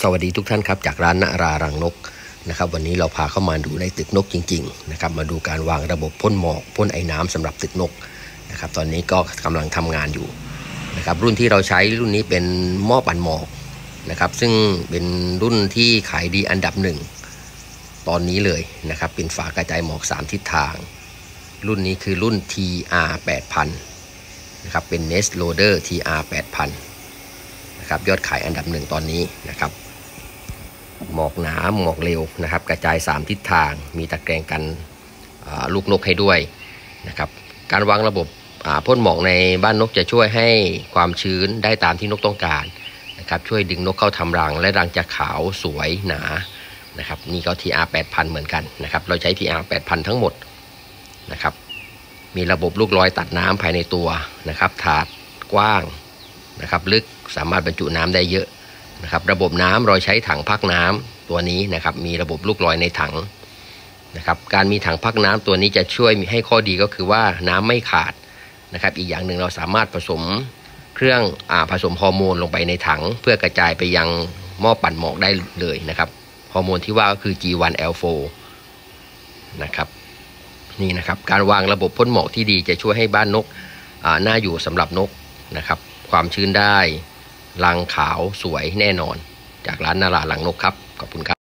สวัสดีทุกท่านครับจากร้านณรารังนกนะครับวันนี้เราพาเข้ามาดูในตึกนกจริงๆนะครับมาดูการวางระบบพ่นหมอกพ่นไอ้น้ำสำหรับตึกนกนะครับตอนนี้ก็กำลังทำงานอยู่นะครับรุ่นที่เราใช้รุ่นนี้เป็นหม้อปั่นหมอกนะครับซึ่งเป็นรุ่นที่ขายดีอันดับหนึ่งตอนนี้เลยนะครับเป็นฝากระจายหมอก3ทิศทางรุ่นนี้คือรุ่น TR 8000นะครับเป็น Nest Loader TR 8000นะครับยอดขายอันดับหนึ่งตอนนี้นะครับหมอกหนาหมอกเร็วนะครับกระจาย3ทิศทางมีตะแกรงกันลูกนกให้ด้วยนะครับการวางระบบพ่นหมอกในบ้านนกจะช่วยให้ความชื้นได้ตามที่นกต้องการนะครับช่วยดึงนกเข้าทำรังและรังจะขาวสวยหนานะครับนี่ก็ TR 8000เหมือนกันนะครับเราใช้ TR 8000ทั้งหมดนะครับมีระบบลูกลอยตัดน้ำภายในตัวนะครับถาดกว้างนะครับลึกสามารถบรรจุน้ำได้เยอะนะครับระบบน้ำเราใช้ถังพักน้ำตัวนี้นะครับมีระบบลูกลอยในถังนะครับการมีถังพักน้ำตัวนี้จะช่วยให้ข้อดีก็คือว่าน้ำไม่ขาดนะครับอีกอย่างหนึ่งเราสามารถผสมเครื่องผสมฮอร์โมนลงไปในถังเพื่อกระจายไปยังหม้อปั่นหมอกได้เลยนะครับฮอร์โมนที่ว่าก็คือ G1L4 นะครับนี่นะครับการวางระบบพ่นหมอกที่ดีจะช่วยให้บ้านนกน่าอยู่สำหรับนกนะครับความชื้นได้รังขาวสวยแน่นอนจากร้านณรารังนกครับขอบคุณครับ